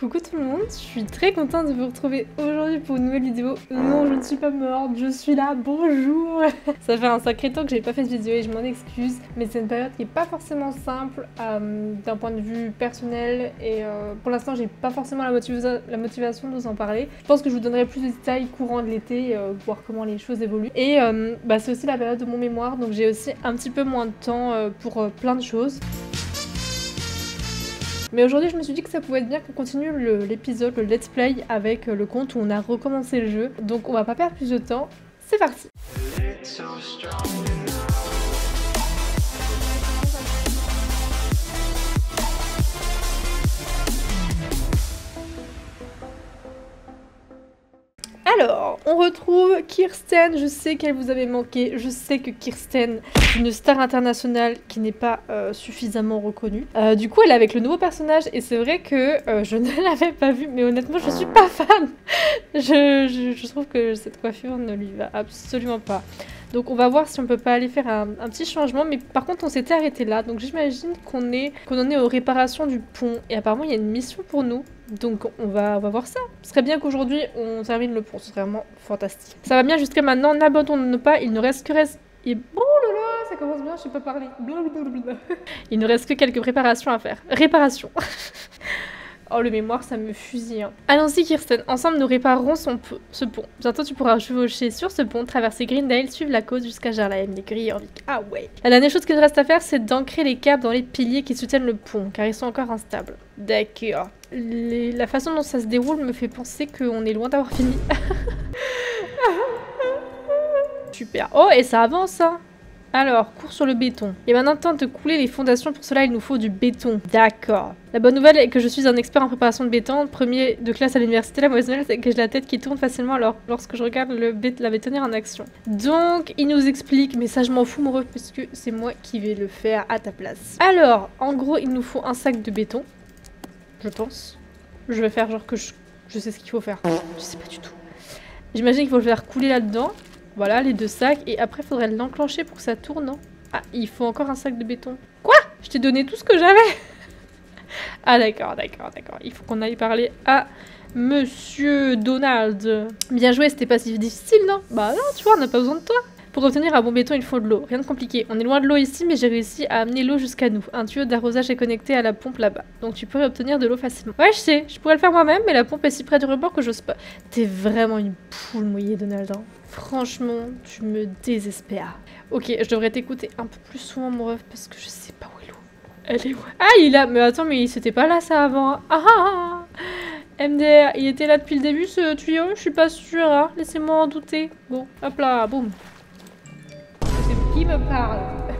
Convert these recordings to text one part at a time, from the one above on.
Coucou tout le monde, je suis très contente de vous retrouver aujourd'hui pour une nouvelle vidéo. Non, je ne suis pas morte, je suis là, bonjour. Ça fait un sacré temps que j'ai pas fait de vidéo et je m'en excuse, mais c'est une période qui est pas forcément simple d'un point de vue personnel et pour l'instant j'ai pas forcément la motivation de vous en parler. Je pense que je vous donnerai plus de détails courant de l'été, voir comment les choses évoluent. Et c'est aussi la période de mon mémoire, donc j'ai aussi un petit peu moins de temps pour plein de choses. Mais aujourd'hui, je me suis dit que ça pouvait être bien qu'on continue l'épisode, le let's play avec le compte où on a recommencé le jeu. Donc on va pas perdre plus de temps, c'est parti. Alors, on retrouve Kirsten, je sais qu'elle vous avait manqué, je sais que Kirsten est une star internationale qui n'est pas suffisamment reconnue. Du coup, elle est avec le nouveau personnage et c'est vrai que je ne l'avais pas vue, mais honnêtement, je suis pas fan. Je trouve que cette coiffure ne lui va absolument pas. Donc on va voir si on peut pas aller faire un petit changement, mais par contre on s'était arrêté là, donc j'imagine qu'on en est aux réparations du pont, et apparemment il y a une mission pour nous, donc on va voir ça. Ce serait bien qu'aujourd'hui on termine le pont, ce serait vraiment fantastique. Ça va bien jusqu'à maintenant, n'abandonne pas, il ne reste que et oh là là, ça commence bien, je sais pas parler. Blablabla. Il ne reste que quelques préparations à faire. Réparation. Oh, le mémoire, ça me fusille. Hein. Allons-y, Kirsten. Ensemble, nous réparerons ce pont. Bientôt, tu pourras chevaucher sur ce pont, traverser Greendale, suivre la côte jusqu'à Jarlaem, l'écurie Jorvik. Ah ouais. La dernière chose qu'il nous reste à faire, c'est d'ancrer les câbles dans les piliers qui soutiennent le pont, car ils sont encore instables. D'accord. La façon dont ça se déroule me fait penser qu'on est loin d'avoir fini. Super. Oh, et ça avance, hein. Alors, cours sur le béton. Il est maintenant temps de couler les fondations, pour cela il nous faut du béton. D'accord. La bonne nouvelle est que je suis un expert en préparation de béton, premier de classe à l'université. La mauvaise nouvelle c'est que j'ai la tête qui tourne facilement lorsque je regarde la bétonnière en action. Donc, il nous explique, mais ça je m'en fous mon ref, puisque c'est moi qui vais le faire à ta place. Alors, en gros, il nous faut un sac de béton, je pense. Je vais faire genre que je sais ce qu'il faut faire. Je sais pas du tout. J'imagine qu'il faut le faire couler là-dedans. Voilà, les deux sacs. Et après, il faudrait l'enclencher pour que ça tourne, non? Ah, il faut encore un sac de béton. Quoi? Je t'ai donné tout ce que j'avais. Ah, d'accord. Il faut qu'on aille parler à Monsieur Donald. Bien joué, c'était pas si difficile, non? Bah non, tu vois, on n'a pas besoin de toi. Pour obtenir un bon béton, il faut de l'eau. Rien de compliqué. On est loin de l'eau ici, mais j'ai réussi à amener l'eau jusqu'à nous. Un tuyau d'arrosage est connecté à la pompe là-bas. Donc tu pourrais obtenir de l'eau facilement. Ouais, je sais. Je pourrais le faire moi-même, mais la pompe est si près du rebord que j'ose pas. T'es vraiment une poule mouillée, Donald. Hein. Franchement, tu me désespères. Ok, je devrais t'écouter un peu plus souvent, mon ref, parce que je sais pas où est l'eau. Elle est où? Ah, il a... Mais attends, mais c'était pas là, ça, avant. Ah MDR, il était là depuis le début, ce tuyau? Je suis pas sûre, hein. Laissez-moi en douter. Bon, hop là, boum. C'est qui me parle?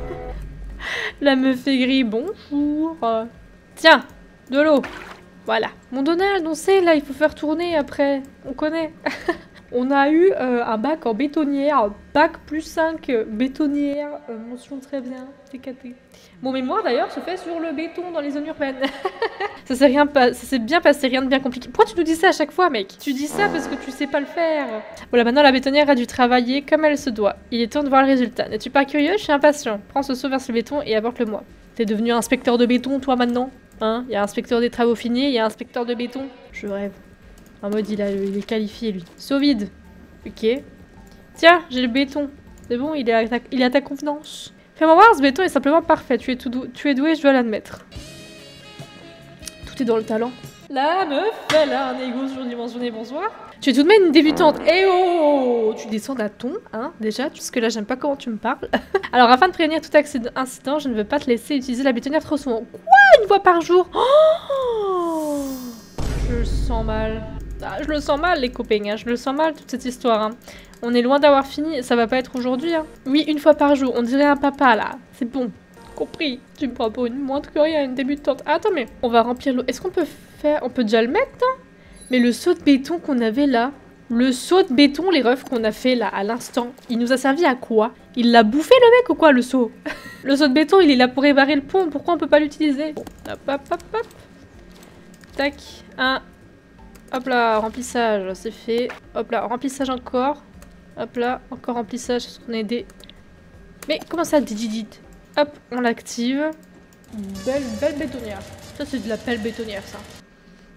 La meuf aigrie, bonjour. Tiens, de l'eau. Voilà. Mon Donald, on sait, là, il faut faire tourner après. On connaît. On a eu un bac en bétonnière, bac plus 5 bétonnière, mention très bien, TKT. Mon mémoire d'ailleurs se fait sur le béton dans les zones urbaines. Ça s'est bien passé, rien de bien compliqué. Pourquoi tu nous dis ça à chaque fois, mec? Tu dis ça parce que tu sais pas le faire. Voilà, maintenant la bétonnière a dû travailler comme elle se doit. Il est temps de voir le résultat. N'es-tu pas curieux? Je suis impatient. Prends ce seau vers le béton et apporte-le-moi. T'es devenu inspecteur de béton, toi, maintenant? Hein? Il y a inspecteur des travaux finis, il y a inspecteur de béton. Je rêve. En mode, il est qualifié, lui. Seau vide. Ok. Tiens, j'ai le béton. C'est bon, il est à ta convenance. Fais-moi voir, ce béton est simplement parfait. Tu es doué, je dois l'admettre. Tout est dans le talent. La meuf, elle a un ego surdimensionné, bonsoir. Tu es tout de même une débutante. Eh oh! Tu descends d'un ton, hein, déjà, parce que là, j'aime pas comment tu me parles. Alors, afin de prévenir tout incident, je ne veux pas te laisser utiliser la bétonnière trop souvent. Quoi? Une fois par jour? Oh! Je le sens mal. Ah, je le sens mal, les copains, hein. Je le sens mal, toute cette histoire. Hein. On est loin d'avoir fini, ça va pas être aujourd'hui. Hein. Oui, une fois par jour, on dirait un papa, là. C'est bon, compris. Tu me prends pour une moindre que rien, une débutante. Ah, attends, mais on va remplir l'eau. Est-ce qu'on peut faire... On peut déjà le mettre, hein? Mais le seau de béton qu'on avait là, le seau de béton, les refs qu'on a fait là, à l'instant, il nous a servi à quoi? Il l'a bouffé, le mec, ou quoi, le seau? Le seau de béton, il est là pour réparer le pont. Pourquoi on peut pas l'utiliser? Bon, hop. Tac, Hop là, remplissage, c'est fait. Hop là, remplissage encore. Hop là, encore remplissage, parce qu'on a des... Mais comment ça, digidit? Hop, on l'active. Belle bétonnière. Ça, c'est de la pelle bétonnière, ça.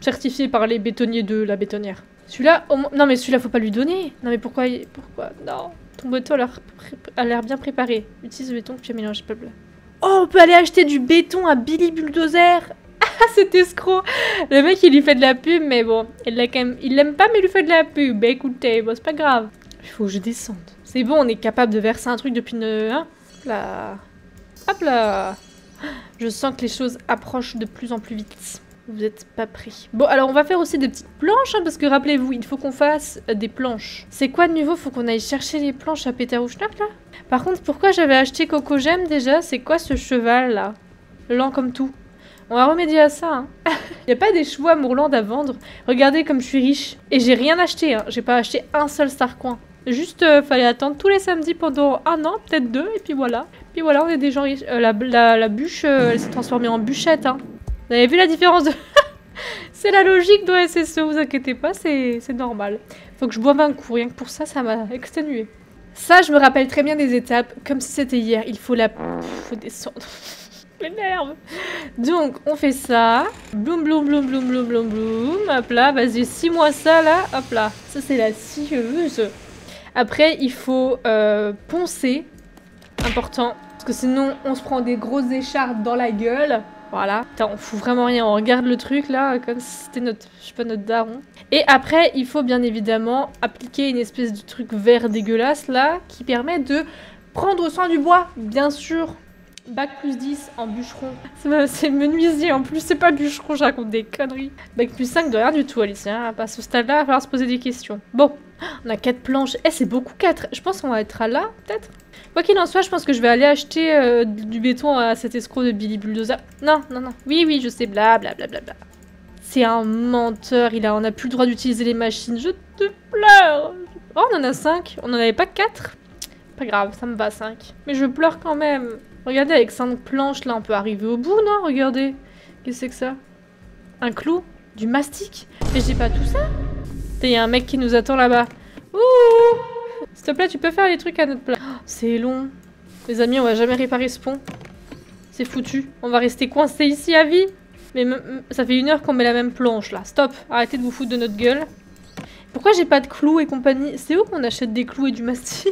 certifié par les bétonniers de la bétonnière. Celui-là, non mais celui-là faut pas lui donner. Non mais pourquoi non. Ton béton a l'air bien préparé. Utilise le béton que tu as mélangé, peuple. Oh, on peut aller acheter du béton à Billy Bulldozer. Ah, cet escroc. Le mec, il lui fait de la pub, mais bon, il l'aime pas, mais il lui fait de la pub. Bah écoutez, bon, c'est pas grave. Il faut que je descende. C'est bon, on est capable de verser un truc depuis une... Hein là. Hop là. Je sens que les choses approchent de plus en plus vite. Vous êtes pas prêts. Bon, alors on va faire aussi des petites planches, hein, parce que rappelez-vous, il faut qu'on fasse des planches. C'est quoi de nouveau? Faut qu'on aille chercher les planches à Peter ou Schnapp, là? Par contre, pourquoi j'avais acheté Coco Gem déjà? C'est quoi ce cheval, là? Lent comme tout. On va remédier à ça, hein. Y a pas des chevaux à Moorland à vendre? Regardez comme je suis riche. Et j'ai rien acheté, hein. J'ai pas acheté un seul Starcoin. Juste, fallait attendre tous les samedis pendant un an, peut-être 2, et puis voilà. Puis voilà, on est des gens riches. La bûche, elle s'est transformée en bûchette, hein. Vous avez vu la différence de... C'est la logique de SSE, vous inquiétez pas, c'est normal. Faut que je boive un coup, rien que pour ça, ça m'a exténué. Ça, je me rappelle très bien des étapes, comme si c'était hier. Il faut faut descendre. M'énerve. Donc, on fait ça. Bloum, bloum, bloum, bloum, bloum, bloum, bloum. Hop là, vas-y, scie-moi ça, là. Hop là. Ça, c'est la scieuse. Après, il faut poncer. Important. Parce que sinon, on se prend des grosses écharpes dans la gueule. Voilà. Putain, on fout vraiment rien. On regarde le truc, là, comme si c'était notre... Je sais pas, notre daron. Et après, il faut bien évidemment appliquer une espèce de truc vert dégueulasse, là, qui permet de prendre soin du bois, bien sûr. Bac plus 10 en bûcheron. C'est menuisier en plus, c'est pas bûcheron, je raconte des conneries. Bac plus 5 de rien du tout, Alicia. À ce stade-là, il va falloir se poser des questions. Bon, on a 4 planches. Eh, c'est beaucoup 4. Je pense qu'on va être à là, peut-être. Quoi qu'il en soit, je pense que je vais aller acheter du béton à cet escroc de Billy Bulldozer. Non, non, non. Oui, oui, je sais, blablabla. C'est un menteur, on a plus le droit d'utiliser les machines. Je te pleure. Oh, on en a 5. On en avait pas 4. Pas grave, ça me va 5. Mais je pleure quand même. Regardez, avec 5 planches, là, on peut arriver au bout, non? Regardez. Qu'est-ce que c'est que ça? Un clou? Du mastic? Mais j'ai pas tout ça? Il y a un mec qui nous attend là-bas. Ouh! S'il te plaît, tu peux faire les trucs à notre place. Oh, c'est long. Les amis, on va jamais réparer ce pont. C'est foutu. On va rester coincés ici à vie. Mais ça fait 1 heure qu'on met la même planche, là. Stop. Arrêtez de vous foutre de notre gueule. Pourquoi j'ai pas de clous et compagnie? C'est où qu'on achète des clous et du mastic?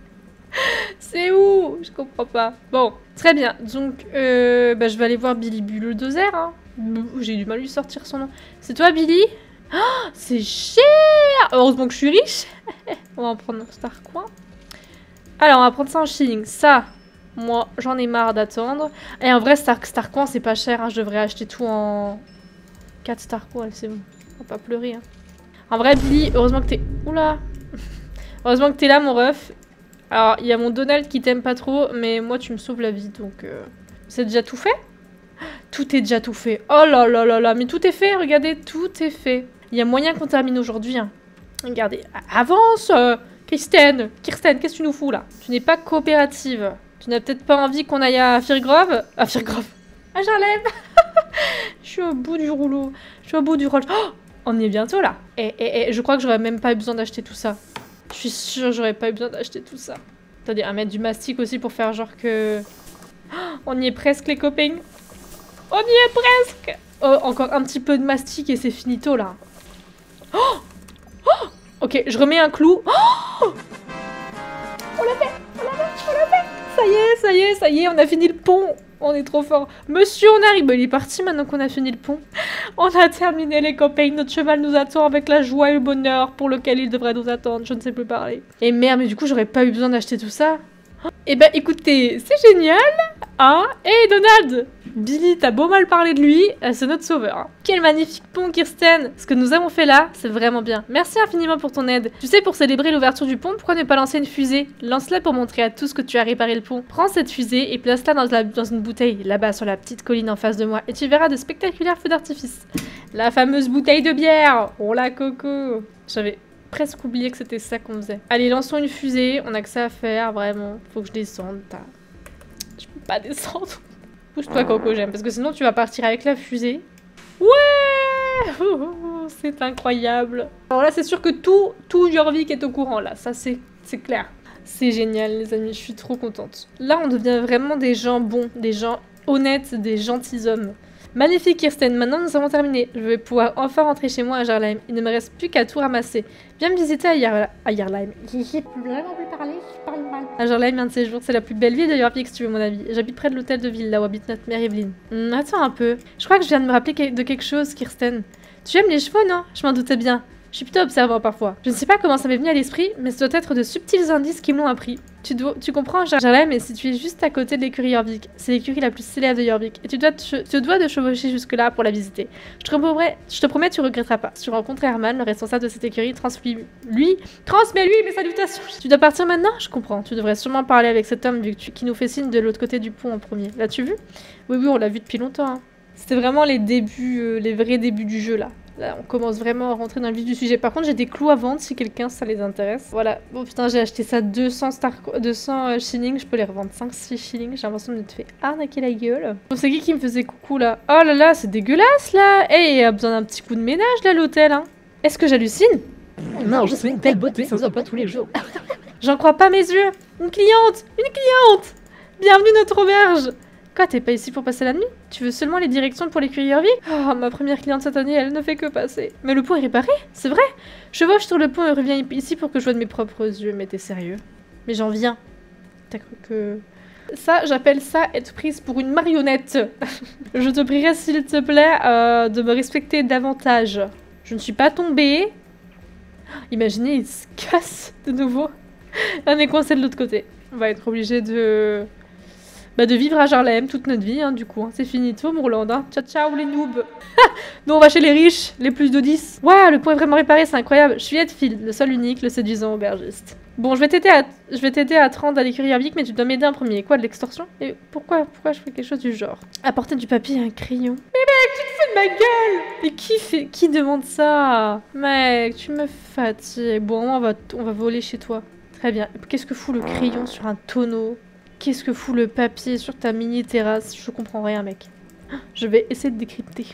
C'est où? Je comprends pas. Bon, très bien. Donc, bah, je vais aller voir Billy Bulldozer. Hein. J'ai du mal à lui sortir son nom. C'est toi, Billy? Oh, c'est cher! Heureusement que je suis riche. On va en prendre un Starcoin. Alors, on va prendre ça en shilling. Ça, moi, j'en ai marre d'attendre. Et en vrai, Starcoin, c'est pas cher. Hein. Je devrais acheter tout en 4 Starcoins. C'est bon. On va pas pleurer. Hein. En vrai, Billy, heureusement que t'es... Oula! Heureusement que t'es là, mon ref. Alors, il y a mon Donald qui t'aime pas trop, mais moi, tu me sauves la vie, donc... C'est déjà tout fait? Tout est déjà tout fait. Oh là là là là, mais tout est fait, regardez, tout est fait. Il y a moyen qu'on termine aujourd'hui. Hein. Regardez, avance Kirsten, qu'est-ce que tu nous fous, là? Tu n'es pas coopérative. Tu n'as peut-être pas envie qu'on aille à Firgrove? À Firgrove. Ah, j'enlève. Je suis au bout du rouleau. Je suis au bout du rôle. Oh, on y est bientôt, là. Et je crois que j'aurais même pas eu besoin d'acheter tout ça. Je suis sûre que j'aurais pas eu besoin d'acheter tout ça. Attendez, à mettre du mastic aussi pour faire genre que... Oh, on y est presque, les copains. On y est presque. Oh, encore un petit peu de mastic et c'est finito, là. Oh, oh, ok, je remets un clou. Oh, on l'a fait, on l'a fait, on l'a fait. Ça y est, on a fini le pont. On est trop fort. Monsieur, on arrive. Bah, il est parti maintenant qu'on a fini le pont. On a terminé, les copains. Notre cheval nous attend avec la joie et le bonheur pour lequel il devrait nous attendre. Je ne sais plus parler. Et merde, mais du coup, j'aurais pas eu besoin d'acheter tout ça. Eh ben, écoutez, c'est génial. Hein? Hey, Donald! Billy, t'as beau mal parler de lui, c'est notre sauveur. Hein. Quel magnifique pont, Kirsten! Ce que nous avons fait là, c'est vraiment bien. Merci infiniment pour ton aide. Tu sais, pour célébrer l'ouverture du pont, pourquoi ne pas lancer une fusée? Lance-la pour montrer à tous que tu as réparé le pont. Prends cette fusée et place-la dans une bouteille, là-bas sur la petite colline en face de moi, et tu verras de spectaculaires feux d'artifice. La fameuse bouteille de bière! Oh la coco! J'avais presque oublié que c'était ça qu'on faisait. Allez, lançons une fusée, on a que ça à faire, vraiment. Faut que je descende. Je peux pas descendre. Pousse-toi, Coco, j'aime, parce que sinon tu vas partir avec la fusée. Ouais! C'est incroyable. Alors là, c'est sûr que tout Jorvik est au courant, là. Ça, c'est clair. C'est génial, les amis, je suis trop contente. Là, on devient vraiment des gens bons, des gens honnêtes, des gentilshommes. Magnifique Kirsten, maintenant nous avons terminé. Je vais pouvoir enfin rentrer chez moi à Jarlaim. Il ne me reste plus qu'à tout ramasser. Viens me visiter à Jarlaim. J'ai vraiment plus parler, je parle mal. À Jarlaim, un de ces jours, c'est la plus belle ville de Jorvik si tu veux mon avis. J'habite près de l'hôtel de ville, là où habite notre mère Evelyne. Attends un peu. Je crois que je viens de me rappeler de quelque chose, Kirsten. Tu aimes les chevaux, non? Je m'en doutais bien. Je suis plutôt observant parfois. Je ne sais pas comment ça m'est venu à l'esprit, mais ce doit être de subtils indices qui me l'ont appris. Tu comprends, Jarlaim est situé juste à côté de l'écurie Jorvik. C'est l'écurie la plus célèbre de Jorvik. Et tu te dois de chevaucher jusque-là pour la visiter. Je te promets, tu regretteras pas. Si tu rencontres Herman, le responsable de cette écurie, transmets-lui mes salutations. Tu dois partir maintenant? Je comprends. Tu devrais sûrement parler avec cet homme qui nous fait signe de l'autre côté du pont en premier. L'as-tu vu? Oui, on l'a vu depuis longtemps. Hein. C'était vraiment les débuts, les vrais débuts du jeu là. Là, on commence vraiment à rentrer dans le vif du sujet. Par contre, j'ai des clous à vendre si quelqu'un ça les intéresse. Voilà. Oh putain, j'ai acheté ça 200 shillings. Je peux les revendre 5-6 shillings. J'ai l'impression de te faire arnaquer la gueule. Bon, c'est qui me faisait coucou là? Oh là là, c'est dégueulasse là. Hey, il y a besoin d'un petit coup de ménage là, l'hôtel. Hein. Est-ce que j'hallucine? Non, je suis une telle beauté, ça se voit pas tous les jours. J'en crois pas mes yeux. Une cliente! Bienvenue notre auberge. Quoi, t'es pas ici pour passer la nuit? Tu veux seulement les directions pour l'écurie Jorvik? Oh, ma première cliente cette année, elle ne fait que passer. Mais le pont est réparé, c'est vrai? Je chevauche sur le pont et reviens ici pour que je voie de mes propres yeux. Mais t'es sérieux? Mais j'en viens. T'as cru que... Ça, j'appelle ça être prise pour une marionnette. Je te prierai, s'il te plaît, de me respecter davantage. Je ne suis pas tombée. Imaginez, il se casse de nouveau. On est coincé de l'autre côté. On va être obligé de vivre à Jarlaim toute notre vie, hein, du coup. Hein. C'est finito, Mourlande. Hein. Ciao, ciao, les noobs. Nous, on va chez les riches, les plus de 10. Waouh, le pont est vraiment réparé, c'est incroyable. Je suis Edfield, le seul unique, le séduisant aubergiste. Bon, je vais t'aider à te rendre à l'écurie Jorvik, mais tu dois m'aider en premier. Quoi, de l'extorsion? Et pourquoi je fais quelque chose du genre? Apporter du papier et un crayon. Mais mec, tu te fous de ma gueule! Mais qui demande ça? Mec, tu me fatigues. Bon, on va voler chez toi. Très bien. Qu'est-ce que fout le crayon sur un tonneau? Qu'est-ce que fout le papier sur ta mini terrasse? Je comprends rien, mec. Je vais essayer de décrypter.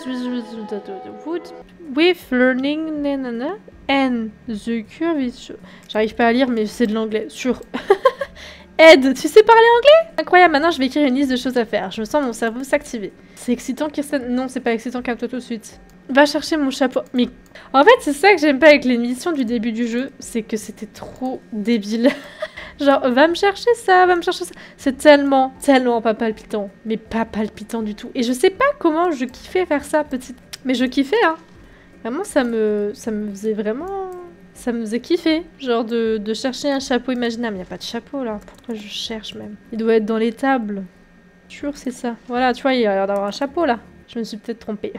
Wood with learning nanana and the curvature. J'arrive pas à lire, mais c'est de l'anglais. Sur Ed, tu sais parler anglais? Incroyable, maintenant je vais écrire une liste de choses à faire. Je me sens mon cerveau s'activer. C'est excitant, Kirsten? Non, c'est pas excitant, calme-toi tout de suite. Va chercher mon chapeau. Mais en fait, c'est ça que j'aime pas avec les missions du début du jeu, c'est que c'était trop débile. Genre, va me chercher ça, va me chercher ça. C'est tellement pas palpitant. Mais pas palpitant du tout. Et je sais pas comment je kiffais faire ça, petite. Mais je kiffais, hein. Vraiment, ça me faisait vraiment... Ça me faisait kiffer. Genre de chercher un chapeau imaginable. Il n'y a pas de chapeau, là. Pourquoi je cherche, même? Il doit être dans les tables. Sûr, c'est ça. Voilà, tu vois, il a l'air d'avoir un chapeau, là. Je me suis peut-être trompée.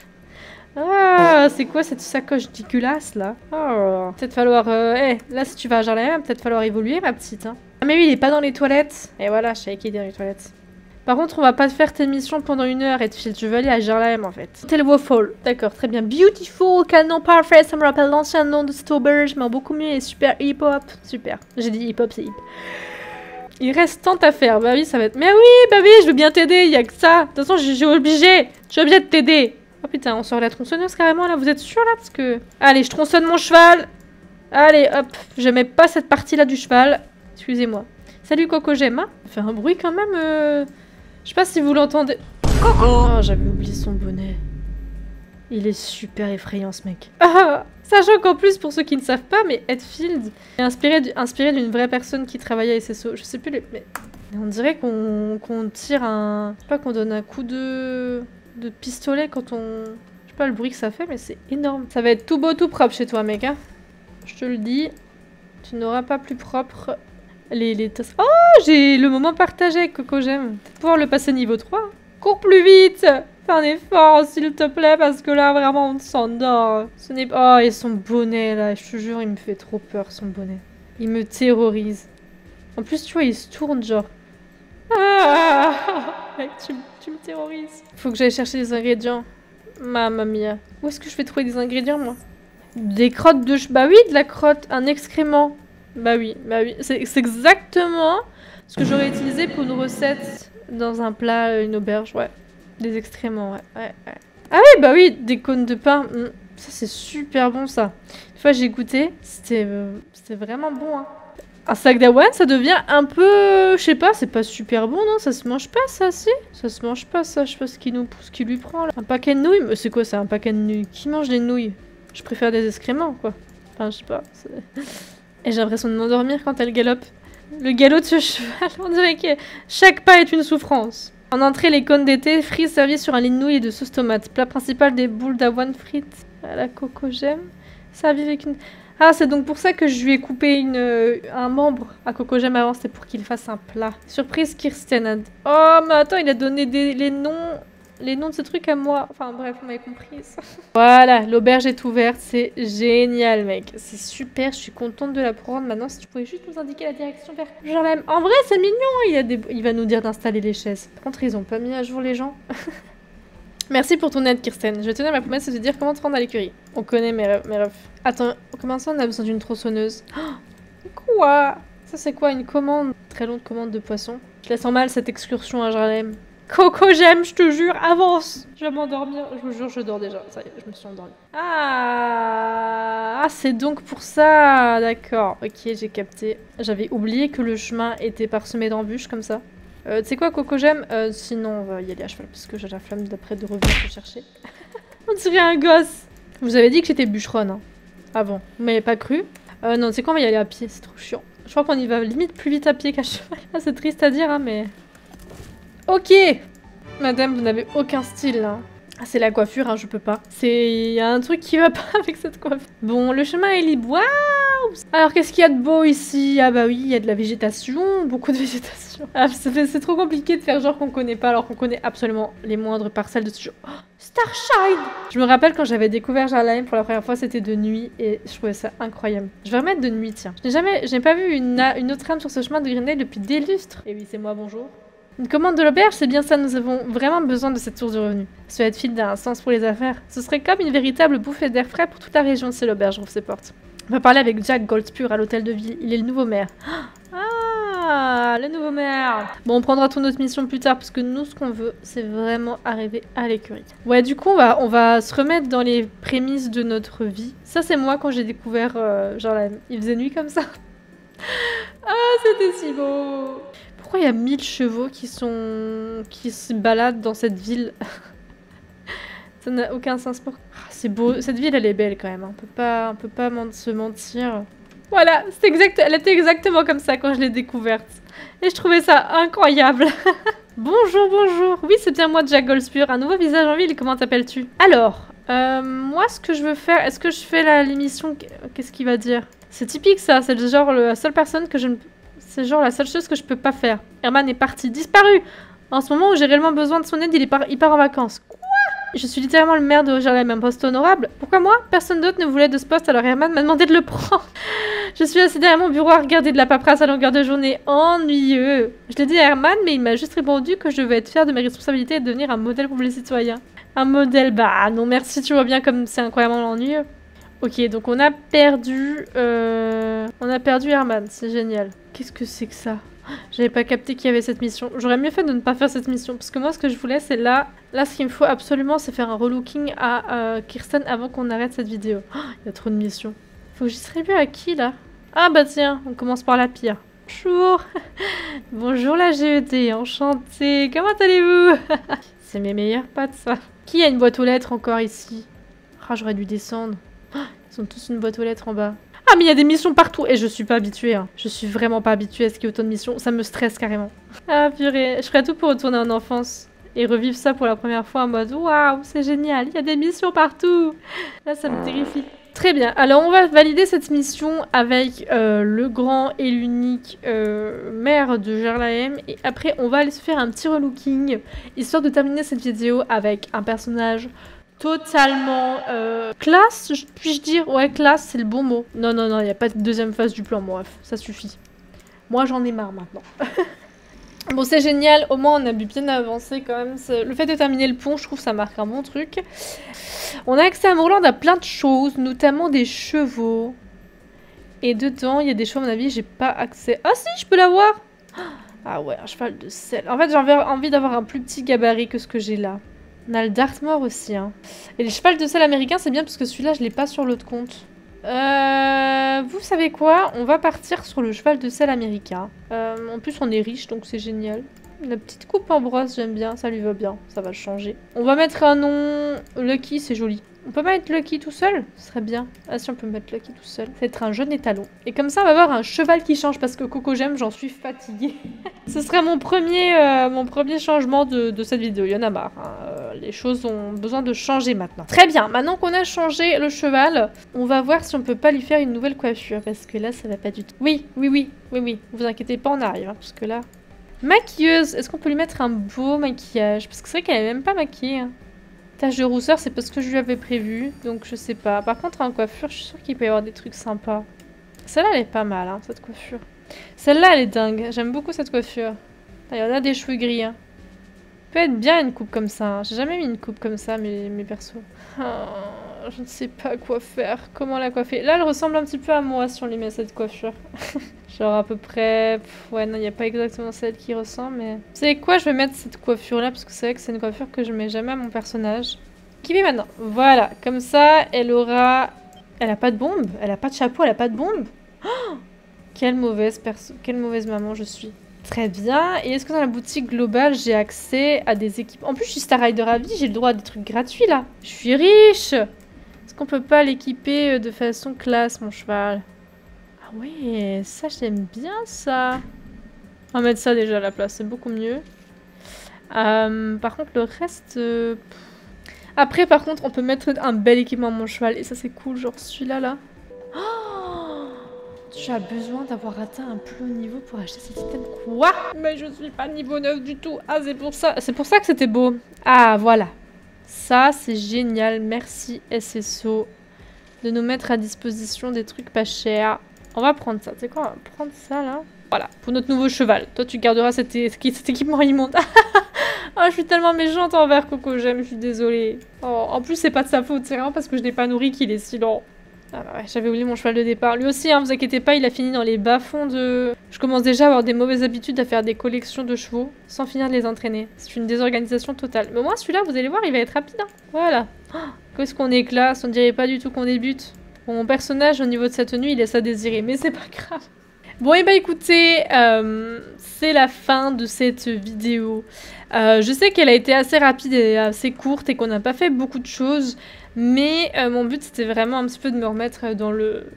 Ah, c'est quoi cette sacoche dégueulasse là? Oh, peut-être falloir... là si tu vas à Jarlaim, peut-être falloir évoluer ma petite. Hein. Ah mais oui, il est pas dans les toilettes. Et voilà, je savais qu'il est dans les toilettes. Par contre, on va pas faire tes missions pendant 1 heure, Edfield. Je veux aller à Jarlaim en fait. Tel Waffle. D'accord, très bien. Beautiful, canon parfait. Ça me rappelle l'ancien nom de cette auberge, mais beaucoup mieux et super hip-hop. Super. J'ai dit hip-hop, c'est hip. Il reste tant à faire. Bah oui, ça va être... Mais oui, je veux bien t'aider, il y a que ça. De toute façon, j'ai obligé. Je suis obligée de t'aider. Oh putain, on sort la tronçonneuse carrément là, vous êtes sûr là? Parce que... Allez, je tronçonne mon cheval. Allez, hop, je mets pas cette partie là du cheval. Excusez-moi. Salut Coco, j'aime, hein? Ça fait un bruit quand même, Je sais pas si vous l'entendez. Coco! Oh, j'avais oublié son bonnet. Il est super effrayant ce mec. Ah, sachant qu'en plus, pour ceux qui ne savent pas, mais Edfield est inspiré d'une vraie personne qui travaillait à SSO. Je sais plus mais on dirait qu'on tire un... Je sais pas, qu'on donne un coup de pistolet quand on... Je sais pas le bruit que ça fait, mais c'est énorme. Ça va être tout beau, tout propre chez toi, mec. Hein. Je te le dis. Tu n'auras pas plus propre les tasses. Oh, j'ai le moment partagé avec Coco, j'aime. Pouvoir le passer niveau 3. Cours plus vite! Fais un effort, s'il te plaît, parce que là, vraiment, on s'endort. Ce n'est pas... Oh, et son bonnet, là. Je te jure, il me fait trop peur, son bonnet. Il me terrorise. En plus, tu vois, il se tourne, genre... Ah, mec, tu me terrorises. Faut que j'aille chercher des ingrédients. Mamma mia. Où est-ce que je vais trouver des ingrédients, moi? Des crottes de... Bah oui, de la crotte. Un excrément. Bah oui. C'est exactement ce que j'aurais utilisé pour une recette dans un plat, une auberge, ouais. Des excréments, ouais. Ah oui, bah oui, des cônes de pain. Ça, c'est super bon, ça. Une fois, j'ai goûté. C'était vraiment bon, hein. Un sac d'avoine, ça devient un peu... Je sais pas, c'est pas super bon, non? Ça se mange pas, ça, si? Ça se mange pas, ça. Je sais pas ce qui lui prend, là. Un paquet de nouilles? Mais c'est quoi, ça, un paquet de nouilles? Qui mange des nouilles? Je préfère des excréments, quoi. Enfin, je sais pas. Et j'ai l'impression de m'endormir quand elle galope. Le galop de ce cheval, on dirait que chaque pas est une souffrance. En entrée, les cônes d'été, frites servis sur un lit de nouilles et de sauce tomate. Plat principal, des boules d'avoine frites à la coco gemme. Servi avec une... Ah, c'est donc pour ça que je lui ai coupé un membre à Coco Gem avant, c'était pour qu'il fasse un plat. Surprise Kirsten. Oh, mais attends, il a donné les noms de ces trucs à moi. Enfin bref, vous m'avez compris. Voilà, l'auberge est ouverte, c'est génial, mec. C'est super, je suis contente de la prendre. Maintenant, si tu pouvais juste nous indiquer la direction vers Jarlaem. En vrai, c'est mignon, il va nous dire d'installer les chaises. Par contre, ils ont pas mis à jour les gens. Merci pour ton aide, Kirsten. Je vais tenir ma promesse de te dire comment te rendre à l'écurie. On connaît mes refs. Attends, comment ça on a besoin d'une tronçonneuse? Oh, quoi? Ça c'est quoi, une commande? Très longue commande de poisson. Je la sens mal cette excursion à Jarlaem. Coco j'aime, je te jure, avance! Je vais m'endormir, je vous jure, je dors déjà. Ça y est, je me suis endormie. Ah, c'est donc pour ça, d'accord. Ok, j'ai capté. J'avais oublié que le chemin était parsemé d'embûches comme ça. Tu sais quoi, Coco j'aime? Sinon, on va y aller à cheval parce que j'ai la flemme d'après de revenir te chercher. On dirait un gosse! Je vous avais dit que j'étais bûcheronne, hein, avant. Vous m'avez pas cru? Non, tu sais quoi, on va y aller à pied, c'est trop chiant. Je crois qu'on y va limite plus vite à pied qu'à cheval. Ah, c'est triste à dire, hein, mais... Ok! Madame, vous n'avez aucun style, là. Ah, c'est la coiffure, hein, je peux pas. Il y a un truc qui va pas avec cette coiffure. Bon, le chemin est libre. Waouh! Alors, qu'est-ce qu'il y a de beau ici? Ah bah oui, il y a de la végétation, beaucoup de végétation. Ah, c'est trop compliqué de faire genre qu'on connaît pas, alors qu'on connaît absolument les moindres parcelles de ce jeu. Oh, Starshine! Je me rappelle quand j'avais découvert Jarlaem pour la première fois, c'était de nuit, et je trouvais ça incroyable. Je vais remettre de nuit, tiens. Je n'ai pas vu une autre âme sur ce chemin de Greendale depuis des lustres. Et oui, c'est moi, bonjour. Une commande de l'auberge, c'est bien ça, nous avons vraiment besoin de cette source de revenus. Cela file un sens pour les affaires. Ce serait comme une véritable bouffée d'air frais pour toute la région si l'auberge rouvre ses portes. On va parler avec Jack Goldspur à l'hôtel de ville, il est le nouveau maire. Ah, le nouveau maire. Bon, on prendra toute notre mission plus tard, parce que nous, ce qu'on veut, c'est vraiment arriver à l'écurie. Ouais, du coup, on va se remettre dans les prémices de notre vie. Ça, c'est moi quand j'ai découvert, genre, il faisait nuit comme ça. Ah, c'était si beau. Pourquoi il y a 1000 chevaux qui se baladent dans cette ville? Ça n'a aucun sens pour... Ah, c'est beau, cette ville elle est belle quand même, on peut pas se mentir. Voilà, elle était exactement comme ça quand je l'ai découverte. Et je trouvais ça incroyable. Bonjour, bonjour. Oui, c'est bien moi, Jack Goldspur, un nouveau visage en ville, comment t'appelles-tu? Alors, moi ce que je veux faire, est-ce que je fais l'émission... Qu'est-ce qu'il va dire? C'est typique ça, c'est genre la seule personne que je ne... C'est genre la seule chose que je peux pas faire. Herman est parti, disparu. En ce moment où j'ai réellement besoin de son aide, il part en vacances. Quoi? Je suis littéralement le maire de Jarlaem, un poste honorable. Pourquoi moi? Personne d'autre ne voulait de ce poste, alors Herman m'a demandé de le prendre. Je suis assis derrière mon bureau à regarder de la paperasse à longueur de journée. Ennuyeux. Je l'ai dit à Herman, mais il m'a juste répondu que je devais être fière de mes responsabilités et de devenir un modèle pour les citoyens. Un modèle? Bah non merci, tu vois bien comme c'est incroyablement ennuyeux. Ok, donc on a perdu Herman, c'est génial. Qu'est-ce que c'est que ça? J'avais pas capté qu'il y avait cette mission. J'aurais mieux fait de ne pas faire cette mission, parce que moi ce que je voulais c'est là ce qu'il me faut absolument c'est faire un relooking à Kirsten avant qu'on arrête cette vidéo. Il y a trop de missions. Faut que j'y distribue à qui là? Ah bah tiens, on commence par la pire. Bonjour. Bonjour la GED, enchantée. Comment allez-vous? C'est mes meilleurs potes ça. Qui a une boîte aux lettres encore ici? Ah j'aurais dû descendre. Ils ont tous une boîte aux lettres en bas. Ah mais il y a des missions partout et je suis pas habituée. Hein. Je suis vraiment pas habituée à ce qu'il y ait autant de missions. Ça me stresse carrément. Ah purée, je ferais tout pour retourner en enfance. Et revivre ça pour la première fois en mode waouh, c'est génial, il y a des missions partout. Là ça me terrifie. Très bien, alors on va valider cette mission avec le grand et l'unique maire de Jarlaem. Et après on va aller se faire un petit relooking, histoire de terminer cette vidéo avec un personnage totalement classe, puis-je dire? Ouais, classe, c'est le bon mot. Non, non, non, il n'y a pas de deuxième phase du plan, bref, ça suffit. Moi, j'en ai marre maintenant. Bon, c'est génial, au moins on a bien avancé quand même. Le fait de terminer le pont, je trouve ça marque un bon truc. On a accès à Moorland à plein de choses, notamment des chevaux. Et dedans, il y a des chevaux, à mon avis, j'ai pas accès. Ah si, je peux l'avoir. Ah ouais, un cheval de sel. En fait, j'ai envie d'avoir un plus petit gabarit que ce que j'ai là. On a le Dartmoor aussi. Hein. Et les chevals de sel américains, c'est bien parce que celui-là, je l'ai pas sur l'autre compte. Vous savez quoi? On va partir sur le cheval de sel américain. En plus, on est riche, donc c'est génial. La petite coupe en brosse, j'aime bien. Ça lui va bien. Ça va changer. On va mettre un nom... Lucky, c'est joli. On peut mettre Lucky tout seul? Ce serait bien. Ah si, on peut mettre Lucky tout seul. Ça va être un jeune étalon. Et comme ça, on va avoir un cheval qui change parce que Coco j'aime, j'en suis fatiguée. Ce serait mon premier changement de cette vidéo. Il y en a marre. Hein. Les choses ont besoin de changer maintenant. Très bien. Maintenant qu'on a changé le cheval, on va voir si on peut pas lui faire une nouvelle coiffure. Parce que là, ça va pas du tout. Oui. Vous inquiétez pas, on arrive. Hein, parce que là... Maquilleuse. Est-ce qu'on peut lui mettre un beau maquillage? Parce que c'est vrai qu'elle est même pas maquillée. Hein. Tache de rousseur, c'est parce que je lui avais prévu, donc je sais pas. Par contre, en coiffure, je suis sûre qu'il peut y avoir des trucs sympas. Celle-là, elle est pas mal, hein, cette coiffure. Celle-là, elle est dingue. J'aime beaucoup cette coiffure. Il y en a des cheveux gris. Hein. Peut être bien une coupe comme ça. Hein. J'ai jamais mis une coupe comme ça, mes persos. Oh, je ne sais pas quoi faire. Comment la coiffer? Là, elle ressemble un petit peu à moi si on lui met cette coiffure. Genre à peu près... ouais, non, il n'y a pas exactement celle qui ressemble, mais... Vous savez quoi? Je vais mettre cette coiffure-là, parce que c'est vrai que c'est une coiffure que je mets jamais à mon personnage. Qui vit maintenant? Voilà, comme ça, elle aura... Elle a pas de bombe? Elle a pas de chapeau, elle a pas de bombe? Oh, quelle mauvaise maman je suis. Très bien. Et est-ce que dans la boutique globale, j'ai accès à des équipes... En plus, je suis Star Rider à vie, j'ai le droit à des trucs gratuits, là. Je suis riche! Est-ce qu'on peut pas l'équiper de façon classe, mon cheval? Ah ouais, ça j'aime bien ça. On va mettre ça déjà à la place, c'est beaucoup mieux. Par contre le reste... Après par contre on peut mettre un bel équipement à mon cheval et ça c'est cool, genre celui-là là. Oh, tu as besoin d'avoir atteint un plus haut niveau pour acheter cet item. Quoi? Mais je suis pas niveau 9 du tout. Ah c'est pour ça. C'est pour ça que c'était beau. Ah voilà. Ça c'est génial, merci SSO de nous mettre à disposition des trucs pas chers. On va prendre ça. Tu sais quoi? On va prendre ça, là. Voilà, pour notre nouveau cheval. Toi, tu garderas cet équipement immonde. Oh, je suis tellement méchante envers Coco, j'aime, je suis désolée. Oh, en plus, c'est pas de sa faute. C'est vraiment parce que je l'ai pas nourri qu'il est si lent. Ah bah ouais, j'avais oublié mon cheval de départ. Lui aussi, hein, vous inquiétez pas, il a fini dans les bas-fonds de... Je commence déjà à avoir des mauvaises habitudes à faire des collections de chevaux sans finir de les entraîner. C'est une désorganisation totale. Mais au moins, celui-là, vous allez voir, il va être rapide. Hein. Voilà. Oh, qu'est-ce qu'on est classe, on dirait pas du tout qu'on débute. Bon, mon personnage, au niveau de sa tenue, il laisse à désirer, mais c'est pas grave. Bon, et bah écoutez, c'est la fin de cette vidéo. Je sais qu'elle a été assez rapide et assez courte et qu'on n'a pas fait beaucoup de choses. Mais mon but c'était vraiment un petit peu de me remettre dans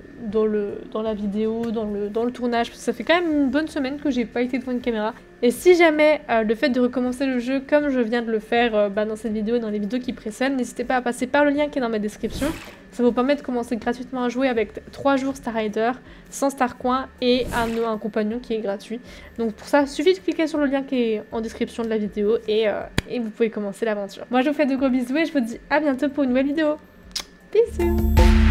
la vidéo, dans le tournage, parce que ça fait quand même une bonne semaine que j'ai pas été devant une caméra. Et si jamais le fait de recommencer le jeu comme je viens de le faire dans cette vidéo et dans les vidéos qui précèdent, n'hésitez pas à passer par le lien qui est dans ma description. Ça vous permet de commencer gratuitement à jouer avec 3 jours Star Rider, 100 Star Coins et un compagnon qui est gratuit. Donc pour ça, il suffit de cliquer sur le lien qui est en description de la vidéo et vous pouvez commencer l'aventure. Moi je vous fais de gros bisous et je vous dis à bientôt pour une nouvelle vidéo. Bisous.